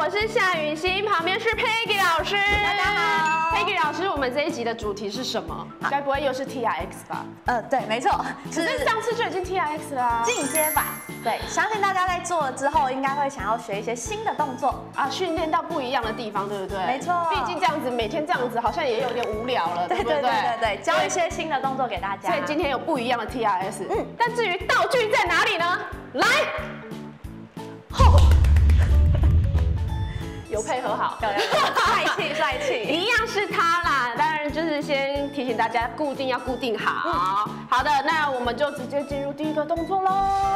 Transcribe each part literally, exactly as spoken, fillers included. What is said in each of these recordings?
我是夏雨欣，旁边是 Peggy 老师。 大家好 ，Peggy 老师，我们这一集的主题是什么？该不会又是 T R X 吧？ 呃，对，没错， 可是上次就已经 T R X 了啊。 进阶版。对，相信大家在做了之后，应该会想要学一些新的动作啊，训练到不一样的地方，对不对？ 没错。 毕竟这样子每天这样子，好像也有点无聊了，对不对？ 对对对对，教一些新的动作给大家。 所以今天有不一样的 T R S。嗯，但至于道具在哪里呢？来，吼。有配合好， 帅气帅气， 一样是它啦。当然就是先提醒大家，固定要固定好。嗯、好的，那我们就直接进入第一个动作喽。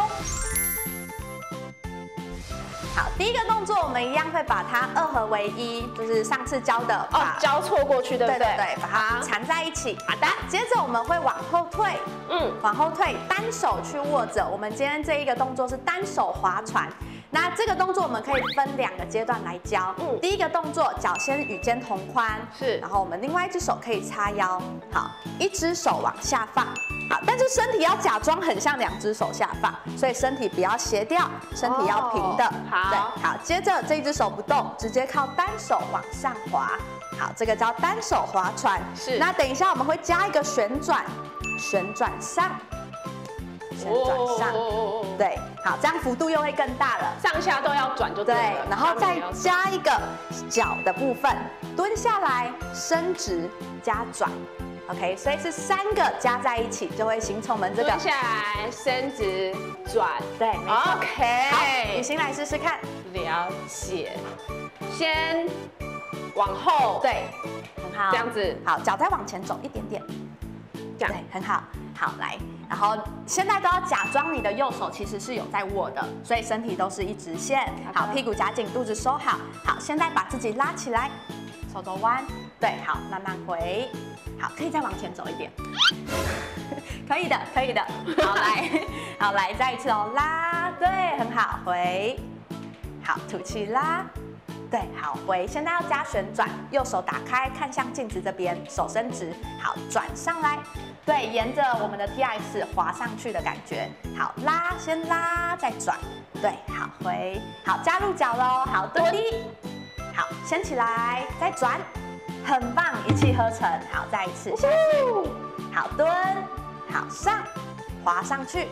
好，第一个动作我们一样会把它二合为一，就是上次教的哦，交错过去，对不对？ 对对对，把它缠在一起。 好的， 接着我们会往后退，嗯，往后退，单手去握着。我们今天这一个动作是单手划船。那这个动作我们可以分两个阶段来教。嗯，第一个动作脚先与肩同宽，是，然后我们另外一只手可以叉腰，好，一只手往下放，好，但是身体要假装很像两只手下放，所以身体不要斜掉，身体要平的。 好， 对，好，接着这一只手不动，直接靠单手往上滑，好，这个叫单手划船。是，那等一下我们会加一个旋转，旋转上。旋转上，对，好，这样幅度又会更大了， 上下都要转就对了。对， 然后再加一个脚的部分，蹲下来伸直加转 ，OK， 所以是三个加在一起就会形成我们这个蹲下来伸直转， 对，没错 ，OK， 好，雨欣来试试看， 了解，先往后， 对，很好， 这样子， 好，脚再往前走一点点，这样，对，很好，好来。然后现在都要假装你的右手其实是有在握的，所以身体都是一直线。好，屁股夹紧，肚子收好。好，现在把自己拉起来，手肘弯。对，好，慢慢回。好，可以再往前走一点。可以的，可以的。好，来，好来，再一次哦，拉，对，很好，回。好，吐气拉。对，好回。现在要加旋转，右手打开，看向镜子这边，手伸直，好转上来。对，沿着我们的 T R X 滑上去的感觉。好，拉，先拉，再转。对，好回。好，加入脚喽。好，蹲低。好，掀起来，再转。很棒，一气呵成。好，再一次下去。好，蹲。好，上，滑上去。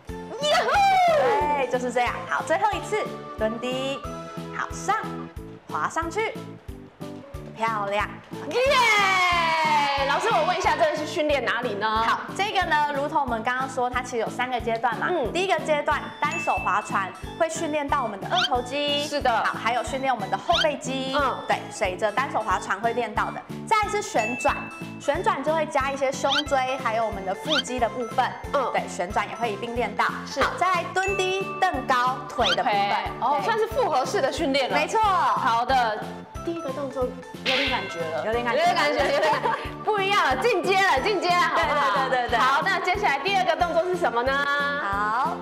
对，就是这样。好，最后一次，蹲低。好，上。滑上去，漂亮， 耶！ Yeah! 老师，我问一下，这个是训练哪里呢？ 好，这个呢，如同我们刚刚说，它其实有三个阶段嘛。嗯，第一个阶段单手划船，会训练到我们的二头肌。 是的。 好，还有训练我们的后背肌。嗯，对，随着单手划船会练到的。再来是旋转，旋转就会加一些胸椎，还有我们的腹肌的部分。嗯，对，旋转也会一并练到。是。好，再来蹲低、蹬高腿的部分。 哦，算是复合式的训练了。 没错。 好的。第一个动作有点感觉了， 有点感觉， 有点感觉，有点不一样了，进阶了，进阶了，好不好？ 对对对对。 好，那接下来第二个动作是什么呢？ 好，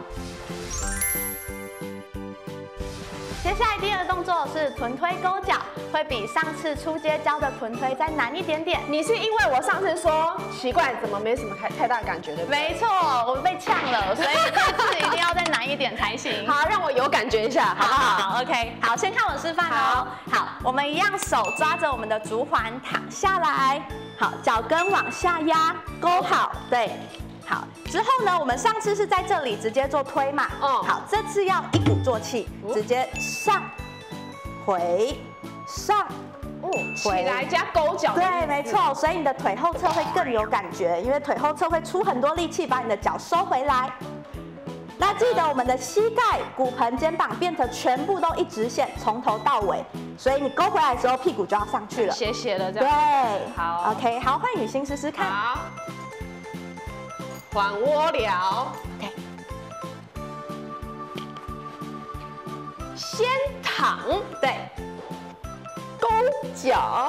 接下来第二个动作是臀推勾脚，会比上次初阶教的臀推再难一点点。 你是因为我上次说奇怪，怎么没什么太太大感觉的？ 没错，我被呛了，所以这次一定要再难一点才行。 好，让我有感觉一下，好不好？ 好 ，OK， 好，先看我示范哦。好，我们一样手抓着我们的足环躺下来，好，脚跟往下压，勾好，对。好，之后呢，我们上次是在这里直接做推嘛，嗯，好，这次要一鼓作气，直接上，回，上， 哦，起来加勾脚， 对，没错，所以你的腿后侧会更有感觉，因为腿后侧会出很多力气，把你的脚收回来。那记得我们的膝盖、骨盆、肩膀变成全部都一直线，从头到尾，所以你勾回来的时候，屁股就要上去了， 斜斜的这样， 对， 好 ，OK， 好，换雨欣试试看， 好。缓窝疗 ，OK， 先躺， 对， 勾脚，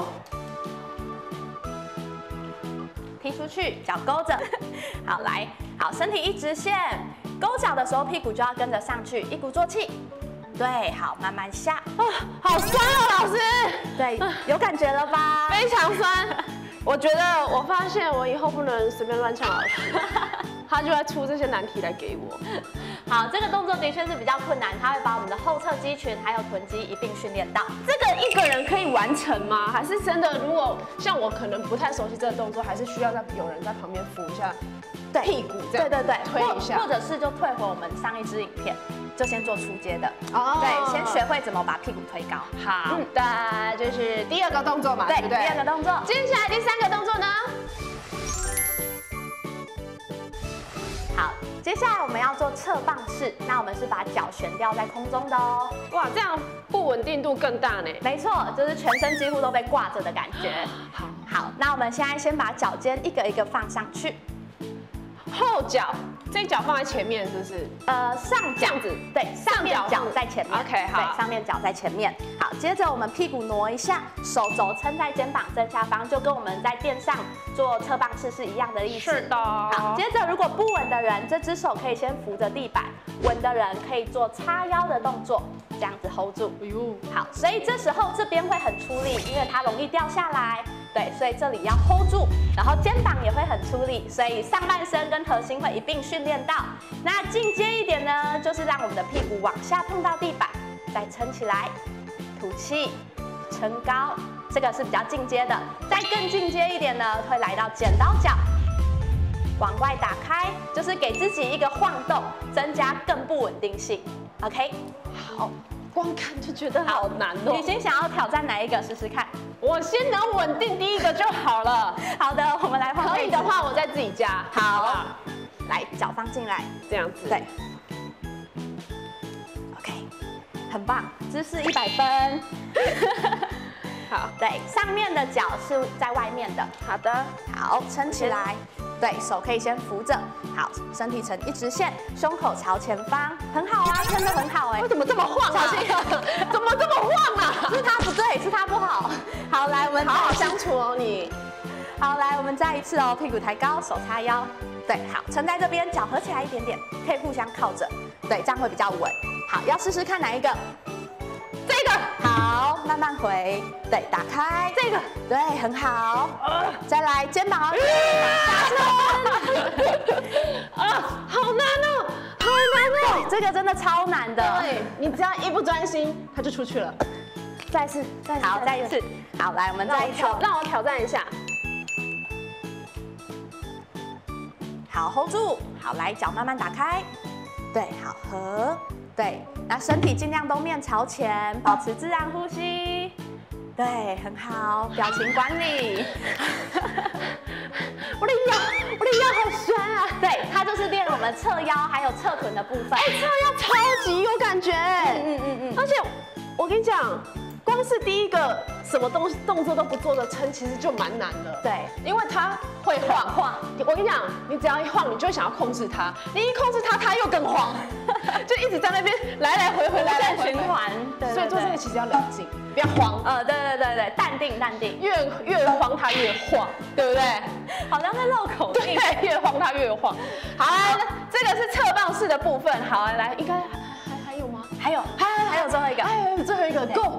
踢出去，脚勾着，好来，好，身体一直线，勾脚的时候屁股就要跟着上去，一鼓作气，对，好，慢慢下， 啊，好酸哦，老师， 对，有感觉了吧？ 非常酸。我觉得，我发现我以后不能随便乱呛老师。 他就会出这些难题来给我。 好，这个动作的确是比较困难，它会把我们的后侧肌群还有臀肌一并训练到。 这个一个人可以完成吗？还是真的，如果像我可能不太熟悉这个动作，还是需要在有人在旁边扶一下屁股，这样对对对， 推一下， 或者是就退回我们上一支影片，就先做初阶的。 哦， 对，先学会怎么把屁股推高。 好的，这是第二个动作嘛，对不对？ 第二个动作。 接下来第三个动作呢？ 好，接下来我们要做侧棒式，那我们是把脚悬吊在空中的哦。 哇，这样不稳定度更大呢。 没错，就是全身几乎都被挂着的感觉。 好， 好，那我们现在先把脚尖一个一个放上去。 后脚，这一脚放在前面是不是？ 呃，上脚子，对，上面脚在前面。 OK， 好， 对，上面脚在前面。好，接着我们屁股挪一下，手肘撑在肩膀正下方，就跟我们在垫上做侧棒式是一样的意思。 是的。 好，接着如果不稳的人，这只手可以先扶着地板；稳的人可以做叉腰的动作，这样子 hold 住。哎呦，好，所以这时候这边会很出力，因为它容易掉下来。对，所以这里要 hold 住，然后肩膀也会很出力，所以上半身跟核心会一并训练到。那进阶一点呢，就是让我们的屁股往下碰到地板，再撑起来，吐气，撑高，这个是比较进阶的。再更进阶一点呢，会来到剪刀脚，往外打开，就是给自己一个晃动，增加更不稳定性。OK， 好。光看就觉得好难哦。 雨欣想要挑战哪一个？试试看。 我先能稳定第一个就好了。 好的，我们来换。 可以的话，我再自己加。 好，好来脚放进来， 这样子。 对。OK， 很棒，姿势一百分。 好， 对，上面的脚是在外面的。 好的， 好，撑起来。对手可以先扶着，好，身体呈一直线，胸口朝前方，很好啊，撑得很好哎。 为什么这么晃啊？小心，怎么这么晃啊？ 是他不对，是他不好。好，来，我们好好相处哦，你。 好，来，我们再一次哦，屁股抬高，手叉腰。对，好，撑在这边，脚合起来一点点，可以互相靠着，对，这样会比较稳。好，要试试看哪一个？这个。好，慢慢回，对，打开这个， 对，很好。呃、再来，肩膀要下撑。啊，好难哦，好难哦， 这个真的超难的。 对，你只要一不专心，它就出去了。 再次，再次，好，再一次。好，来，我们再一次， 让我挑战一下。 好 ，hold 住。好，来，脚慢慢打开。对，好，合。对，那身体尽量都面朝前，保持自然呼吸。对，很好，表情管理。 我的腰，我的腰好酸啊！ 对，它就是练我们侧腰还有侧臀的部分。 哎，侧腰超级有感觉。嗯嗯嗯嗯。而且我跟你讲，光是第一个什么动动作都不做的撑，其实就蛮难的。 对， 因为它会晃晃。我跟你讲，你只要一晃，你就会想要控制它。你一控制它，它又更晃，就一直在那边来来回回，来来循环。对， 所以做这个其实要冷静，不要慌。 呃，对对对对，淡定淡定。 越越慌它越晃，对不对？ 好像在绕口令。 对，越慌它越晃。好啊，这个是侧棒式的部分。好啊，来，应该还还还有吗？ 还有，还还有最后一个， 还有最后一个 ，Go。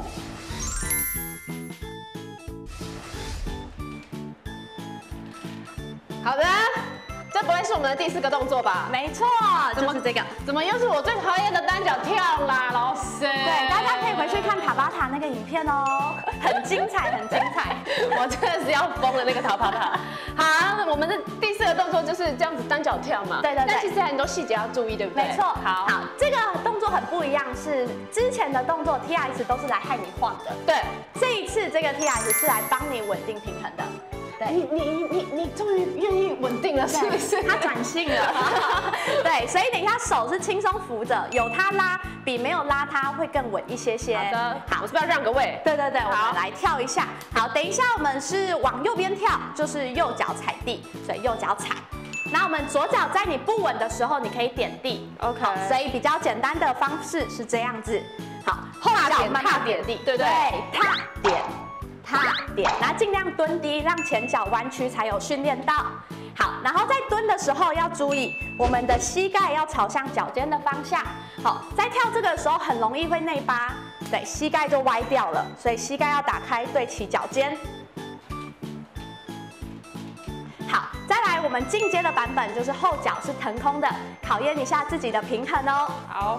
好的，这不会是我们的第四个动作吧？ 没错，就是这个。 怎么又是我最讨厌的单脚跳啦，老师？ 对，大家可以回去看塔巴塔那个影片哦，很精彩，很精彩。 我真的是要疯了那个塔巴塔。好，我们的第四个动作就是这样子单脚跳嘛。 对对对。 但其实很多细节要注意，对不对？ 没错。 好， 好，这个动作很不一样，是之前的动作 T R X 都是来害你晃的。 对， 这一次这个 T R X 是来帮你稳定平衡的。对， 你你你你你终于愿意稳定了，是不是？ 他转性了。对，所以等一下手是轻松扶着，有他拉比没有拉他会更稳一些些。 好的，好，我是不是要让个位？ 对对对，我们来跳一下。好，等一下我们是往右边跳，就是右脚踩地，所以右脚踩。那我们左脚在你不稳的时候，你可以点地。 OK。 所以比较简单的方式是这样子。好，后脚慢慢点地， 对对， 踏点。踏点，那尽量蹲低，让前脚弯曲才有训练到。好，然后在蹲的时候要注意，我们的膝盖要朝向脚尖的方向。好，在跳这个的时候很容易会内八，对，膝盖就歪掉了，所以膝盖要打开，对齐脚尖。好，再来我们。 们进阶的版本就是后脚是腾空的，考验一下自己的平衡哦。 好。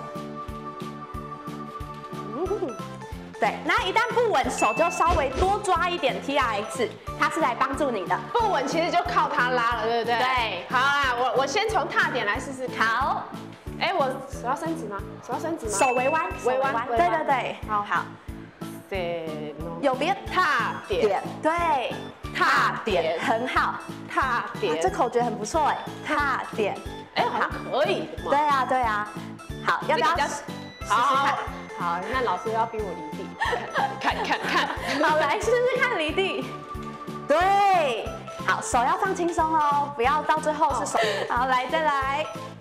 嗯，对，那一旦不稳，手就稍微多抓一点 T R X， 它是来帮助你的。 不稳其实就靠它拉了，对不对？ 对。 好啊，我我先从踏点来试试看。 好。 哎，我手要伸直吗？手要伸直吗？ 手微弯， 微弯， 对对对。 好好。 对， 右边踏点， 对，踏点很好， 踏点。 这口诀很不错哎，踏点。 哎，好像可以的嘛。 对啊对啊。好，要不要试试看？ 好，那老师要逼我离地，看看看。 好，来试试看离地。对，好，手要放轻松哦，不要到最后是手。好，来再来。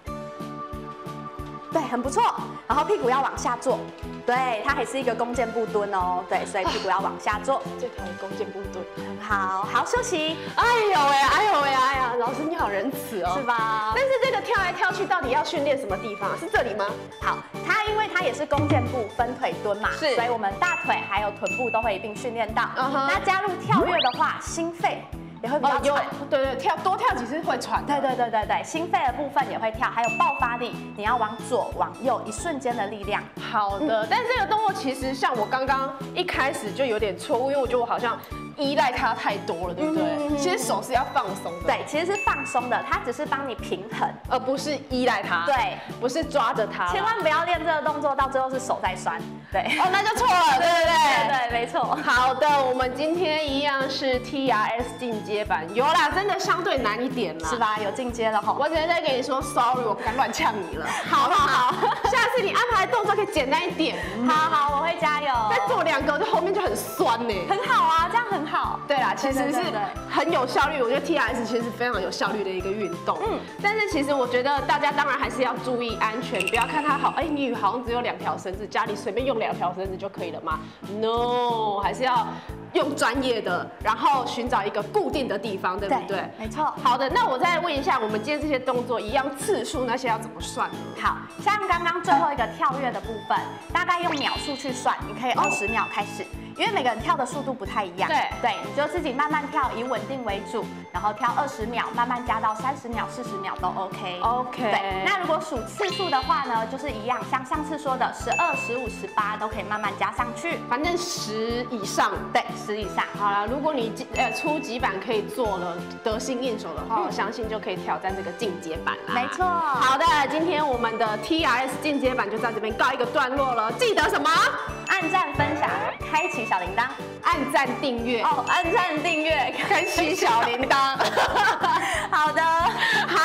对，很不错。然后屁股要往下坐，对，它还是一个弓箭步蹲哦。对，所以屁股要往下坐。 这条弓箭步蹲， 很好。好，休息。 哎呦喂，哎呦喂，哎呀，老师你好仁慈哦， 是吧？ 但是这个跳来跳去到底要训练什么地方？是这里吗？ 好，它因为它也是弓箭步分腿蹲嘛， 是， 所以我们大腿还有臀部都会一并训练到。 嗯哼。 那加入跳跃的话，心肺也会比较喘。 对对，跳多跳几次会喘。 对对对对对，心肺的部分也会跳，还有爆发力，你要往左往右一瞬间的力量。 好的，但是这个动作其实像我刚刚一开始就有点错误，因为我觉得我好像依赖它太多了，对不对？嗯、其实手是要放松的。 对，其实是放松的，它只是帮你平衡， 而不是依赖它。 对， 不是抓着它。 千万不要练这个动作，到最后是手在酸。对， 哦，那就错了，对不对？ 对对，没错。 好的，我们今天一样是 T R S 进阶版，有啦，真的相对难一点啦， 是吧？有进阶了哈。 我只能再跟你说 sorry， 我不敢乱呛你了。好好好，下次你安排的动作可以简单一点。 好好，我会加油。 再做两个，就后面就很酸呢。 很好啊，这样很好。 对啦，其实是很有效率。我觉得 T R S 其实是非常有效率的一个运动。嗯，但是其实我觉得大家当然还是要注意安全，不要看它好，哎，你好像只有两条绳子，家里随便用两条绳子就可以了吗 ？No， 还是要用专业的，然后寻找一个固定的地方，对不对？ 对，没错。 好的，那我再问一下，我们今天这些动作一样次数那些要怎么算呢？ 好像刚刚最后一个跳跃的部分，大概用秒数去算，你可以二十秒开始。因为每个人跳的速度不太一样， 对对，你就自己慢慢跳，以稳定为主，然后跳二十秒，慢慢加到三十秒、四十秒都 OK。 OK。 对，那如果数次数的话呢，就是一样，像上次说的十二、十五、十八都可以慢慢加上去， 反正十以上， 对，十以上。 好了，如果你呃初级版可以做了得心应手的话，嗯、我相信就可以挑战这个进阶版啦。 没错。 好的，今天我们的 T R S 进阶版就在这边告一个段落了。记得什么？ 按赞、分享、开启小铃铛， 按赞订阅哦，按赞订阅， 开启小铃铛。 好的。